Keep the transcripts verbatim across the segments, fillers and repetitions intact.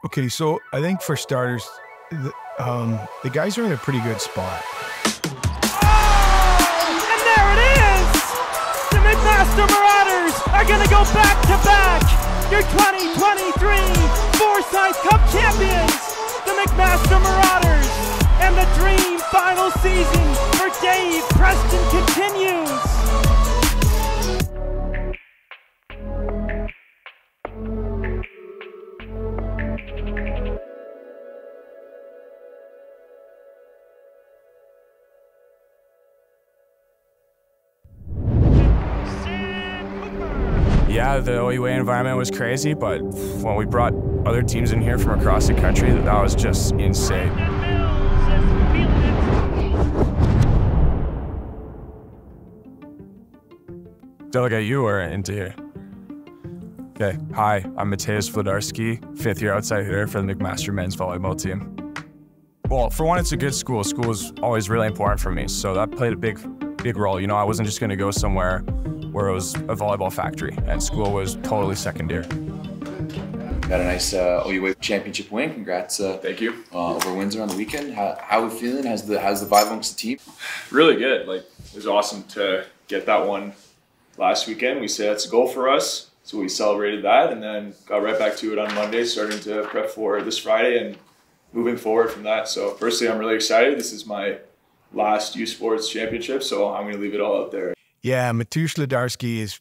Okay, so I think for starters, the, um, the guys are in a pretty good spot. Oh, and there it is! The McMaster Marauders are gonna go back to back. Your twenty twenty-three Forsyth Cup champions, the McMaster Marauders, and the dream final season for Dave Preston continues. Yeah, the O U A environment was crazy, but when we brought other teams in here from across the country, that was just insane. Delegate, you were into here. Okay, hi, I'm Mateusz Wlodarski, fifth year outside hitter for the McMaster men's volleyball team. Well, for one, it's a good school. School is always really important for me, so that played a big, big role. You know, I wasn't just gonna go somewhere where it was a volleyball factory, and school was totally secondary. Got a nice uh, O U A championship win. Congrats! Uh, Thank you. Uh, over Windsor on the weekend. How, how are we feeling? How's the how's the vibe amongst the team? Really good. Like, it was awesome to get that one last weekend. We said it's a goal for us, so we celebrated that, and then got right back to it on Monday, starting to prep for this Friday and moving forward from that. So, firstly, I'm really excited. This is my last U Sports championship, so I'm going to leave it all out there. Yeah, Mateusz Wlodarski is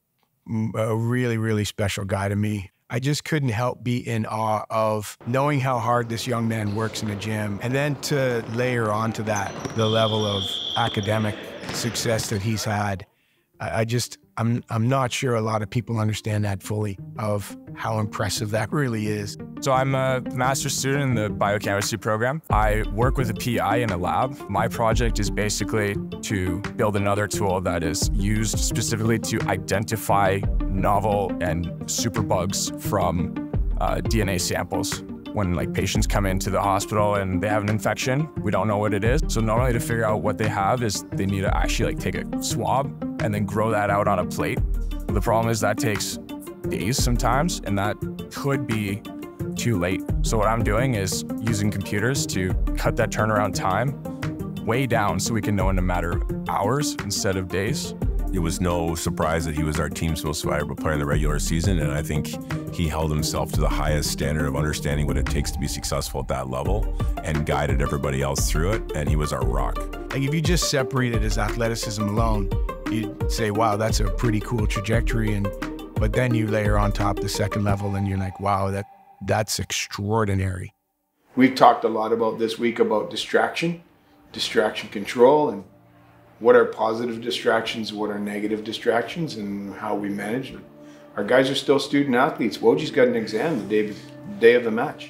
a really, really special guy to me. I just couldn't help be in awe of knowing how hard this young man works in the gym, and then to layer onto that the level of academic success that he's had. I, I just, I'm, I'm not sure a lot of people understand that fully, of how impressive that really is. So I'm a master's student in the biochemistry program. I work with a P I in a lab. My project is basically to build another tool that is used specifically to identify novel and superbugs from uh, D N A samples. When like patients come into the hospital and they have an infection, we don't know what it is. So normally to figure out what they have is they need to actually like take a swab and then grow that out on a plate. The problem is that takes days sometimes, and that could be too late. So what I'm doing is using computers to cut that turnaround time way down so we can know in a matter of hours instead of days. It was no surprise that he was our team's most valuable player in the regular season, and I think he held himself to the highest standard of understanding what it takes to be successful at that level and guided everybody else through it, and he was our rock. Like if you just separated his athleticism alone, you'd say, wow, that's a pretty cool trajectory, and but then you layer on top the second level and you're like, wow, that that's extraordinary. We've talked a lot about this week about distraction, distraction control, and what are positive distractions, what are negative distractions, and how we manage them. Our guys are still student athletes. Wojci's got an exam the day, day of the match.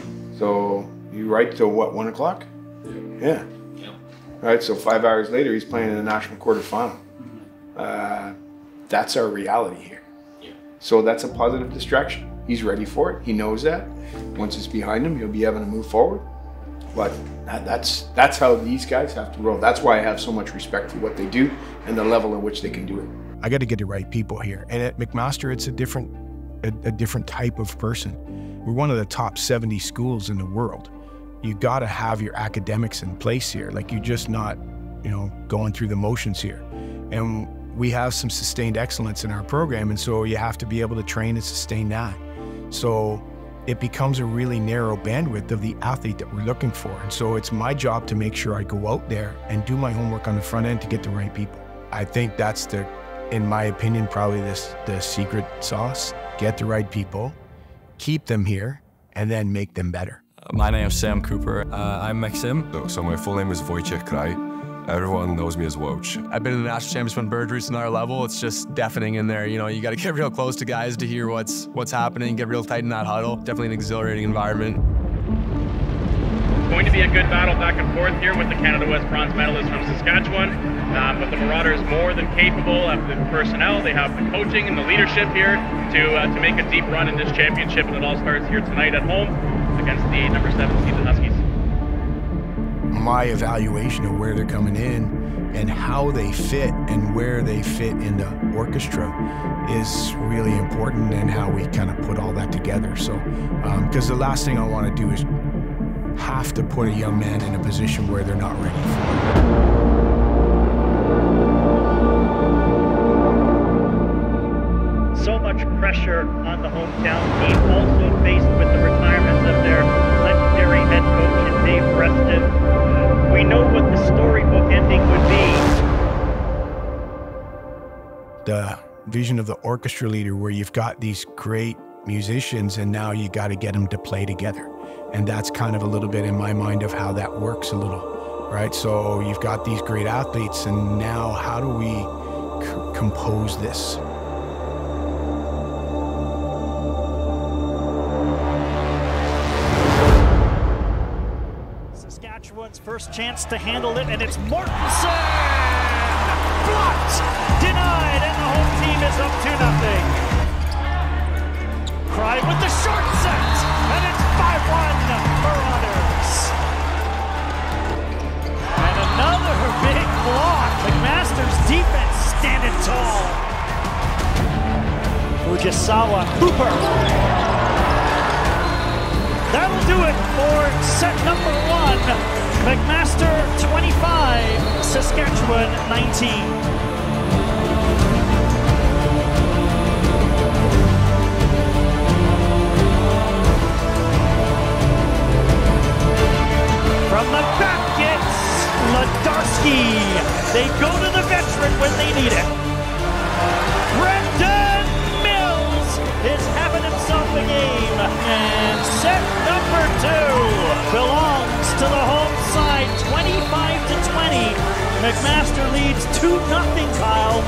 So you write till what, one o'clock? Yeah. yeah. All right, so five hours later, he's playing in the national quarterfinal. Uh, that's our reality here. So that's a positive distraction. He's ready for it. He knows that. Once it's behind him, he'll be able to move forward. But that's that's how these guys have to roll. That's why I have so much respect for what they do and the level at which they can do it. I got to get the right people here. And at McMaster, it's a different, a, a different type of person. We're one of the top seventy schools in the world. You got to have your academics in place here. Like you're just not, you know, going through the motions here. And we have some sustained excellence in our program, and so you have to be able to train and sustain that. So it becomes a really narrow bandwidth of the athlete that we're looking for. And so it's my job to make sure I go out there and do my homework on the front end to get the right people. I think that's the, in my opinion, probably this the secret sauce. Get the right people, keep them here, and then make them better. My name is Sam Cooper. Uh, I'm Maxim. So, so my full name is Wojciech Kraj. Everyone knows me as Woj. I've been in the national championship bird roots in our level. It's just deafening in there. You know, you got to get real close to guys to hear what's what's happening, get real tight in that huddle. Definitely an exhilarating environment. Going to be a good battle back and forth here with the Canada West bronze medalist from Saskatchewan. Um, but the Marauders more than capable of the personnel. They have the coaching and the leadership here to uh, to make a deep run in this championship, and it all starts here tonight at home against the number seven seeded Huskies. My evaluation of where they're coming in and how they fit and where they fit in the orchestra is really important, and how we kind of put all that together. So, because um, the last thing I want to do is have to put a young man in a position where they're not ready for it. So much pressure on the hometown team, also faced with the retirements of their legendary head coach and Dave Preston. We know what the storybook ending would be. The vision of the orchestra leader, where you've got these great musicians and now you got to get them to play together. And that's kind of a little bit in my mind of how that works a little, right? So you've got these great athletes, and now how do we c- compose this? Saskatchewan's first chance to handle it, and it's Mortensen! Blocked! Denied, and the home team is up two nothing. Cry with the short set, and it's five one Marauders. And another big block. McMaster's defense standing tall. Fujisawa, Cooper. That'll do it for set number one. McMaster twenty-five, Saskatchewan nineteen. From the back, it's Ladarski. They go to the veteran when they need it. Brendan Mills is having himself a game. And set number two belongs to the home side, twenty-five to twenty. McMaster leads two nothing, Kyle.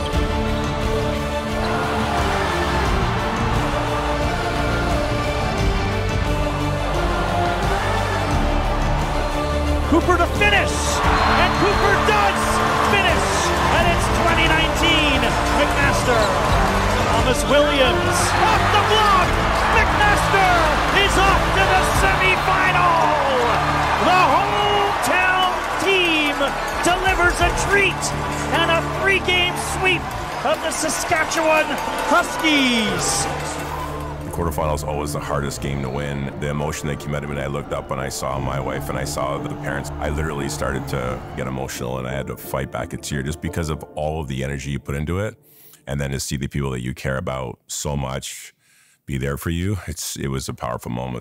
Cooper to finish, and Cooper does finish, and it's twenty nineteen. McMaster, Thomas Williams, off the block. McMaster is off to the semifinal. The hometown team delivers a treat and a three-game sweep of the Saskatchewan Huskies. Quarterfinals always the hardest game to win. The emotion that came out of me, I looked up and I saw my wife and I saw the parents. I literally started to get emotional, and I had to fight back a tear just because of all of the energy you put into it. And then to see the people that you care about so much be there for you, it's it was a powerful moment.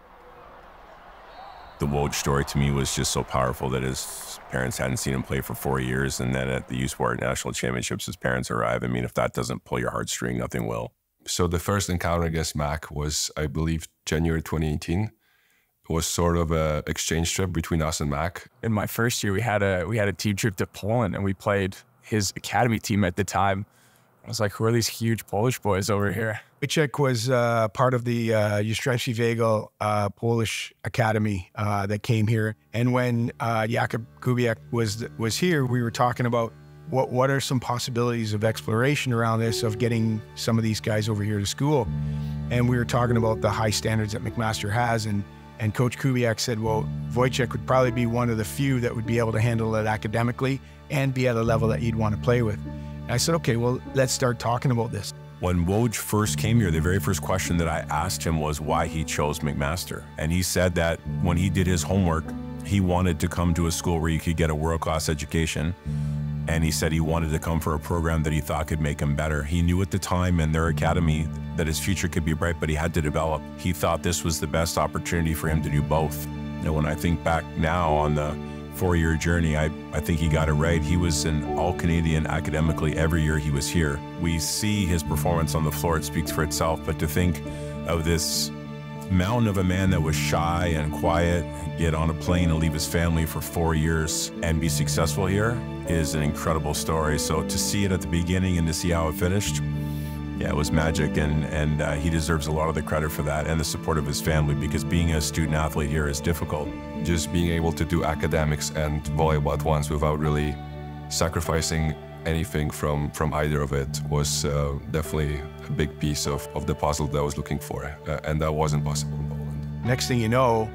The Woj story to me was just so powerful that his parents hadn't seen him play for four years. And then at the U Sport National Championships, his parents arrive. I mean, if that doesn't pull your heartstring, nothing will. So the first encounter against Mac was, I believe, January twenty eighteen. It was sort of an exchange trip between us and Mac. In my first year, we had a we had a team trip to Poland, and we played his academy team at the time. I was like, who are these huge Polish boys over here? Wojciech was uh, part of the uh, Jastrzębski Węgiel uh, Polish academy uh, that came here. And when uh, Jakub Kubiak was was here, we were talking about What what are some possibilities of exploration around this, of getting some of these guys over here to school? And we were talking about the high standards that McMaster has, and and Coach Kubiak said, well, Wojciech would probably be one of the few that would be able to handle it academically and be at a level that you'd want to play with. And I said, okay, well, let's start talking about this. When Woj first came here, the very first question that I asked him was why he chose McMaster. And he said that when he did his homework, he wanted to come to a school where you could get a world-class education. And he said he wanted to come for a program that he thought could make him better. He knew at the time in their academy that his future could be bright, but he had to develop. He thought this was the best opportunity for him to do both. You know, when I think back now on the four-year journey, I, I think he got it right. He was an all-Canadian academically every year he was here. We see his performance on the floor, it speaks for itself, but to think of this mountain of a man that was shy and quiet, get on a plane and leave his family for four years and be successful here is an incredible story. So to see it at the beginning and to see how it finished, yeah, it was magic, and, and uh, he deserves a lot of the credit for that and the support of his family, because being a student athlete here is difficult. Just being able to do academics and volleyball at once without really sacrificing anything from, from either of it was uh, definitely a big piece of, of the puzzle that I was looking for, uh, and that wasn't possible in Poland. Next thing you know,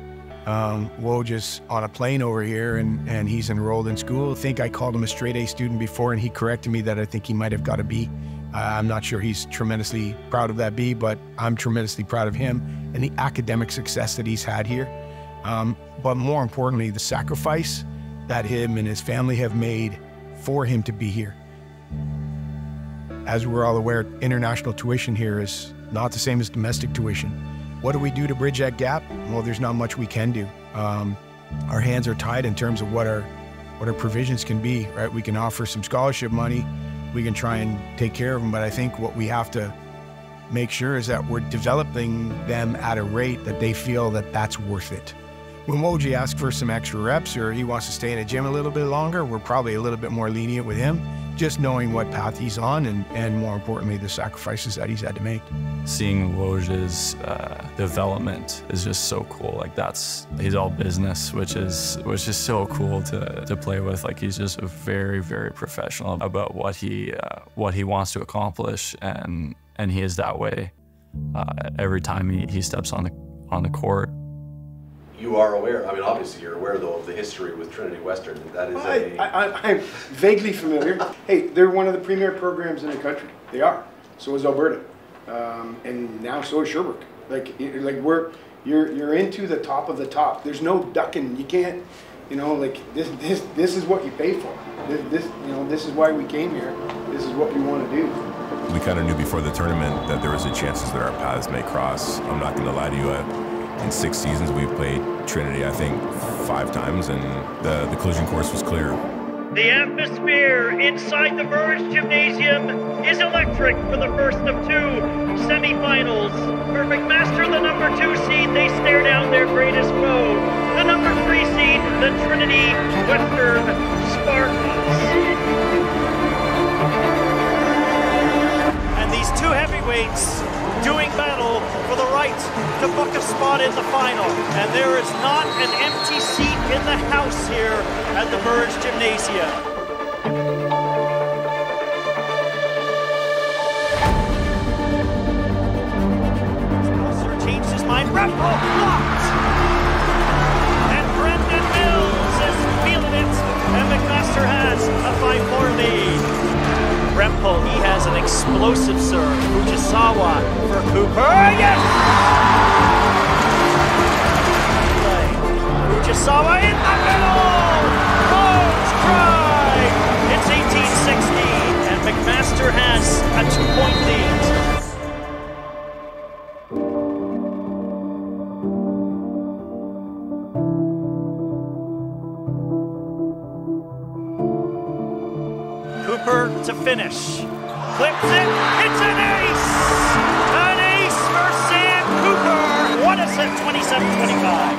Um, Woj on a plane over here, and, and he's enrolled in school. I think I called him a straight A student before, and he corrected me that I think he might have got a B. Uh, I'm not sure he's tremendously proud of that B, but I'm tremendously proud of him and the academic success that he's had here. Um, but more importantly, the sacrifice that him and his family have made for him to be here. As we're all aware, international tuition here is not the same as domestic tuition. What do we do to bridge that gap? Well, there's not much we can do. Um, our hands are tied in terms of what our, what our provisions can be, right? We can offer some scholarship money, we can try and take care of them, but I think what we have to make sure is that we're developing them at a rate that they feel that that's worth it. When Woj asks for some extra reps or he wants to stay in the gym a little bit longer, we're probably a little bit more lenient with him, just knowing what path he's on and, and more importantly, the sacrifices that he's had to make. Seeing Woj's uh, development is just so cool. Like that's, he's all business, which is which is so cool to, to play with. Like he's just very, very professional about what he uh, what he wants to accomplish, and and he is that way uh, every time he, he steps on the on the court. You are aware, I mean, obviously you're aware, though, of the history with Trinity Western. That is I, a... I, I, I'm vaguely familiar. Hey, they're one of the premier programs in the country. They are. So is Alberta. Um, and now so is Sherbrooke. Like, like we're, you're, you're into the top of the top. There's no ducking. You can't, you know, like, this, this, this is what you pay for. This, this, you know, this is why we came here. This is what we want to do. We kind of knew before the tournament that there was a chances that our paths may cross. I'm not going to lie to you. I, In six seasons, we've played Trinity, I think, five times, and the, the collision course was clear. The atmosphere inside the Verge Gymnasium is electric for the first of two semifinals. For McMaster, the number two seed, they stare down their greatest foe. The number three seed, the Trinity Western Spartans. And these two heavyweights doing battle for the right to book a spot in the final. And there is not an empty seat in the house here at the Verge Gymnasium. Spencer changed his mind. Rempel blocked! And Brendan Mills is feeling it. And McMaster has a five four lead. Rempel, he has an explosive serve. Fujisawa for Cooper. Yes! Fujisawa in the middle! Rose try! It's eighteen sixteen, and McMaster has a two-point lead. To finish. Clips it. It's an ace! An ace for Sam Cooper. What a set, twenty-seven twenty-five.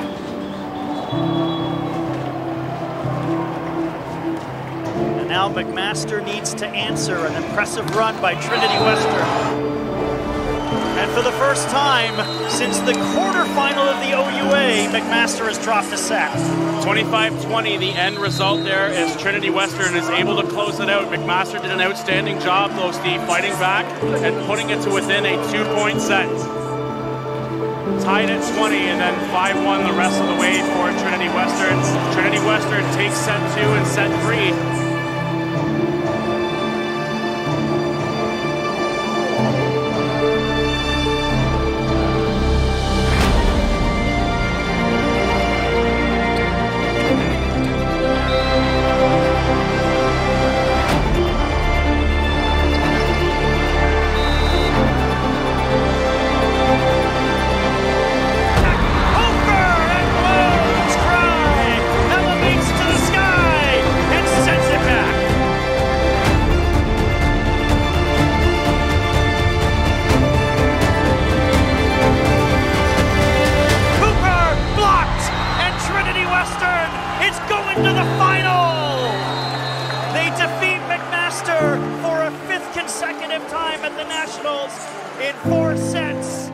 And now McMaster needs to answer an impressive run by Trinity Western. And for the first time since the quarterfinal of the O U A, McMaster has dropped a set. twenty-five twenty, the end result there is Trinity Western is able to close it out. McMaster did an outstanding job, though, Steve, fighting back and putting it to within a two-point set. Tied at twenty, and then five one the rest of the way for Trinity Western. Trinity Western takes set two and set three. In four sets.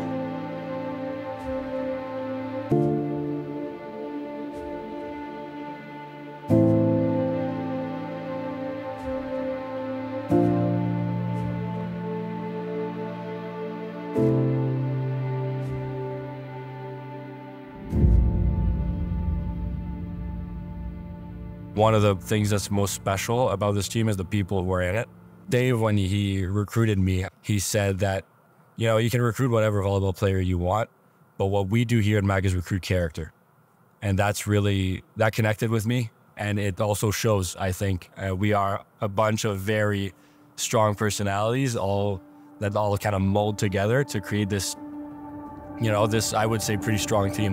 One of the things that's most special about this team is the people who are in it. Dave, when he recruited me, he said that, you know, you can recruit whatever volleyball player you want, but what we do here at M A C is recruit character. And that's really, that connected with me. And it also shows, I think, uh, we are a bunch of very strong personalities, all that all kind of mold together to create this, you know, this, I would say, pretty strong team.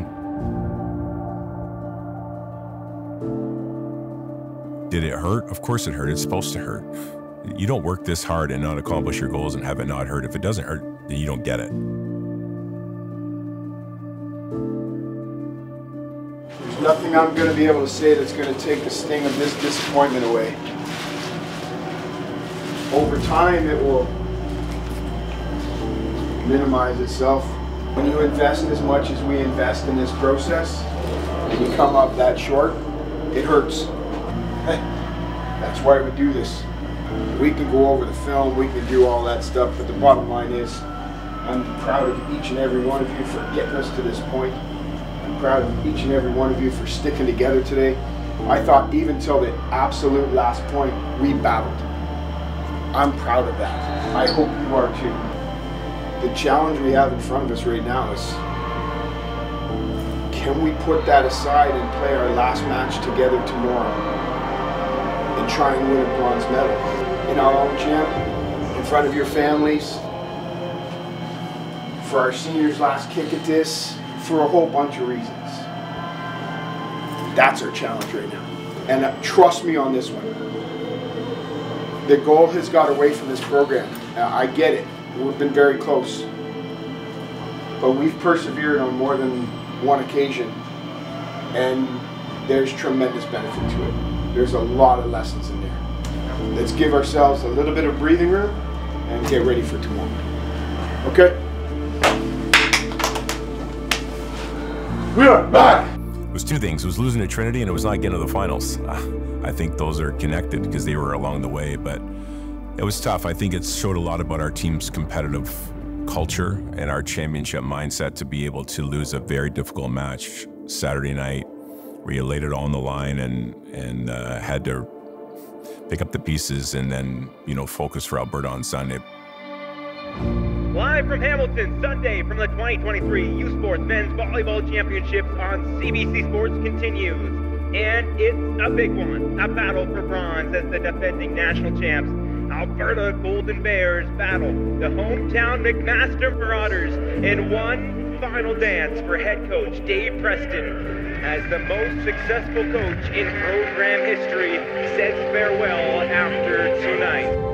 Did it hurt? Of course it hurt. It's supposed to hurt. You don't work this hard and not accomplish your goals and have it not hurt. If it doesn't hurt, then you don't get it. There's nothing I'm going to be able to say that's going to take the sting of this disappointment away. Over time, it will minimize itself. When you invest as much as we invest in this process, and you come up that short, it hurts. That's why we do this. We can go over the film, we can do all that stuff, but the bottom line is, I'm proud of each and every one of you for getting us to this point. I'm proud of each and every one of you for sticking together today. I thought even till the absolute last point, we battled. I'm proud of that. I hope you are too. The challenge we have in front of us right now is, can we put that aside and play our last match together tomorrow and try and win a bronze medal in our own gym, in front of your families, for our seniors' last kick at this, for a whole bunch of reasons. That's our challenge right now. And uh, trust me on this one. The goal has got away from this program. Uh, I get it. We've been very close. But we've persevered on more than one occasion. And there's tremendous benefit to it. There's a lot of lessons in there. Let's give ourselves a little bit of breathing room and get ready for tomorrow. Okay? We are back! It was two things. It was losing to Trinity and it was not getting to the finals. I think those are connected because they were along the way, but it was tough. I think it showed a lot about our team's competitive culture and our championship mindset to be able to lose a very difficult match Saturday night where you laid it all on the line and, and uh, had to pick up the pieces and then, you know, focus for Alberta on Sunday. Live from Hamilton, Sunday from the twenty twenty-three U Sports Men's Volleyball Championships on C B C Sports continues. And it's a big one, a battle for bronze as the defending national champs, Alberta Golden Bears, battle the hometown McMaster Marauders in one final dance for head coach Dave Preston as the most successful coach in program history says farewell after tonight.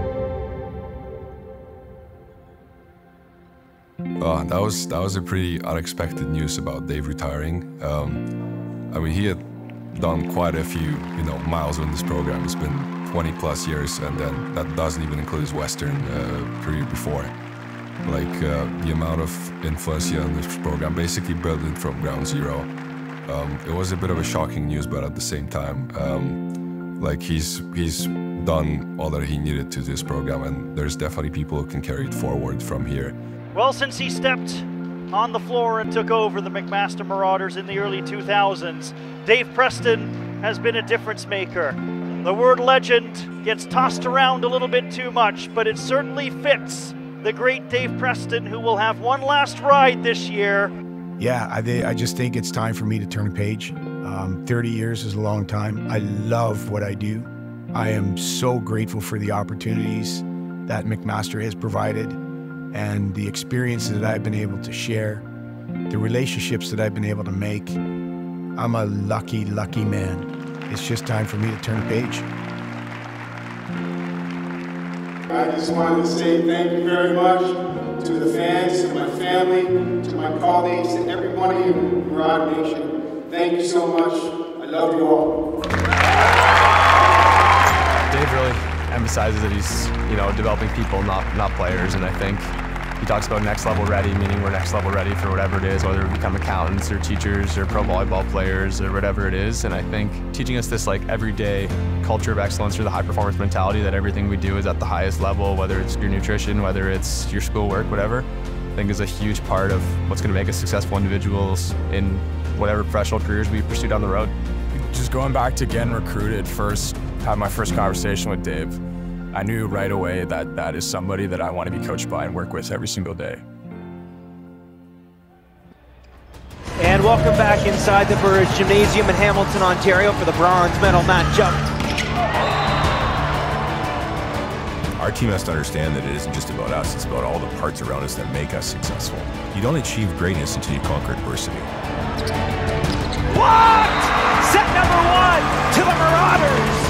Uh, that was that was a pretty unexpected news about Dave retiring. Um, I mean, he had done quite a few, you know, miles in this program. It's been twenty plus years, and then that doesn't even include his Western uh, career before. Like uh, the amount of influence he had on this program, basically building from ground zero. Um, it was a bit of a shocking news, but at the same time, um, like he's he's done all that he needed to this program, and there's definitely people who can carry it forward from here. Well, since he stepped on the floor and took over the McMaster Marauders in the early two thousands, Dave Preston has been a difference maker. The word legend gets tossed around a little bit too much, but it certainly fits the great Dave Preston, who will have one last ride this year. Yeah, I, I just think it's time for me to turn a page. Um, thirty years is a long time. I love what I do. I am so grateful for the opportunities that McMaster has provided and the experiences that I've been able to share, the relationships that I've been able to make. I'm a lucky, lucky man. It's just time for me to turn a page. I just wanted to say thank you very much to the fans, to my family, to my colleagues, to every one of you, Marauder Nation. Thank you so much. I love you all. Dave really emphasizes that he's, you know, developing people, not not players, and I think he talks about next level ready, meaning we're next level ready for whatever it is, whether we become accountants or teachers or pro volleyball players or whatever it is. And I think teaching us this like everyday culture of excellence or the high performance mentality that everything we do is at the highest level, whether it's your nutrition, whether it's your schoolwork, whatever, I think is a huge part of what's going to make us successful individuals in whatever professional careers we pursue down the road. Just going back to getting recruited, first, had my first conversation with Dave. I knew right away that that is somebody that I want to be coached by and work with every single day. And welcome back inside the Burridge Gymnasium in Hamilton, Ontario for the bronze medal matchup. Our team has to understand that it isn't just about us, it's about all the parts around us that make us successful. You don't achieve greatness until you conquer adversity. What? Set number one to the Marauders.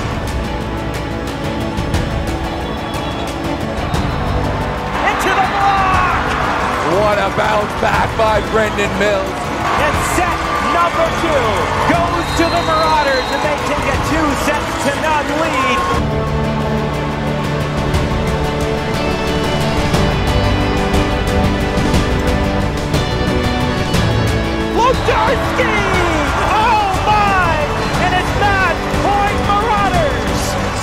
Into the block! What a bounce back by Brendan Mills. And set number two goes to the Marauders, and they take a two sets to none lead. Ludarski! Oh my! And it's match point Marauders!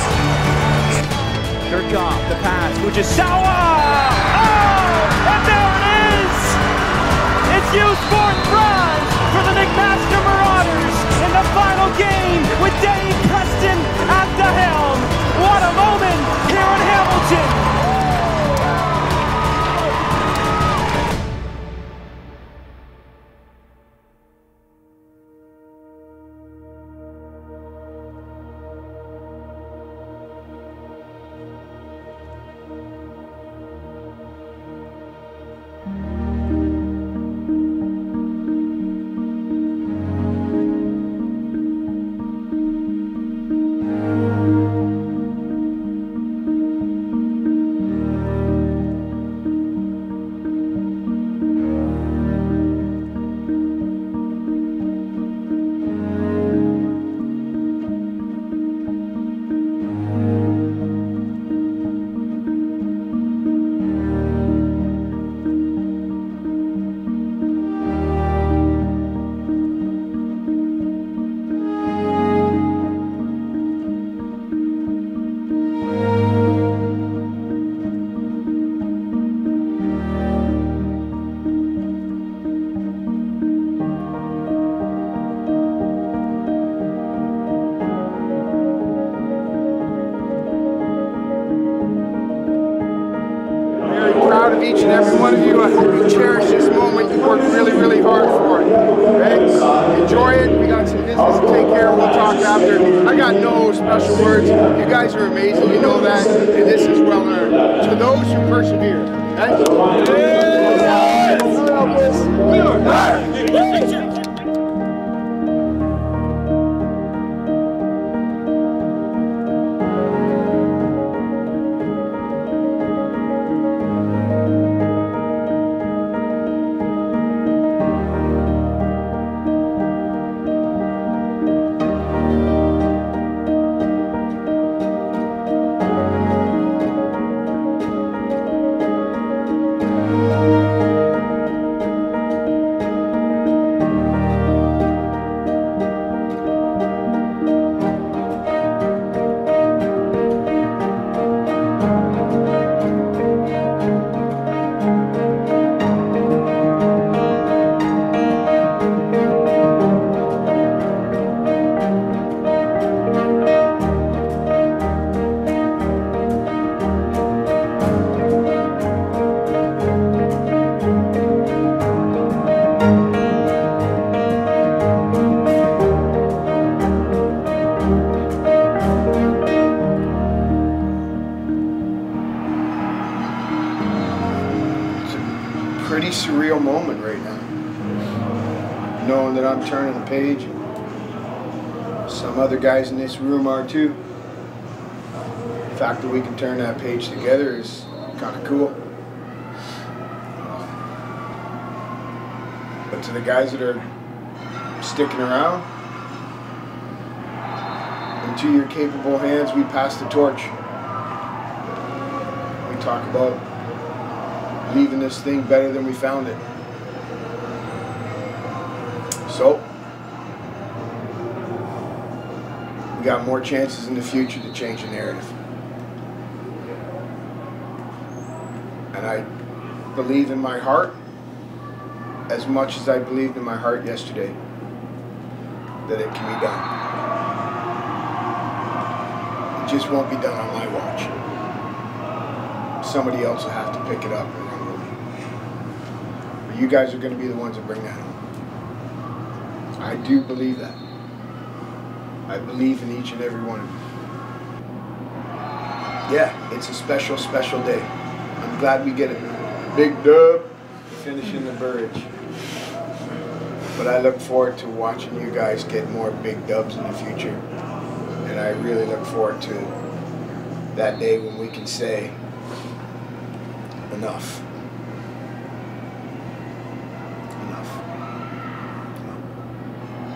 Kirchhoff, the pass, Fujisawa! Oh! And there it is! It's used for bronze for the McMaster Marauders in the final game with Dave Preston at the helm. What a moment here in Hamilton! Proud of each and every one of you. I hope you cherish this moment. You worked really, really hard for it. Okay? Enjoy it. We got some business to take care of. We'll talk after. I got no special words. You guys are amazing. You know that. And this is well earned. To those who persevere. Okay? Yes! We are there. Pretty surreal moment right now, knowing that I'm turning the page. Some other guys in this room are too. The fact that we can turn that page together is kind of cool. But to the guys that are sticking around, into your capable hands, we pass the torch. We talk about leaving this thing better than we found it. So, we got more chances in the future to change the narrative. And I believe in my heart as much as I believed in my heart yesterday that it can be done. It just won't be done on my watch. Somebody else will have to pick it up and run with it. But you guys are going to be the ones that bring that home. I do believe that. I believe in each and every one of you. Yeah, it's a special, special day. I'm glad we get it. Big dub, finishing the Burridge. But I look forward to watching you guys get more big dubs in the future. And I really look forward to that day when we can say, enough. Enough.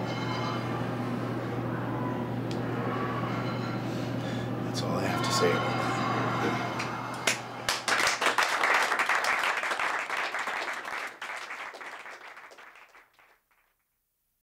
That's all I have to say.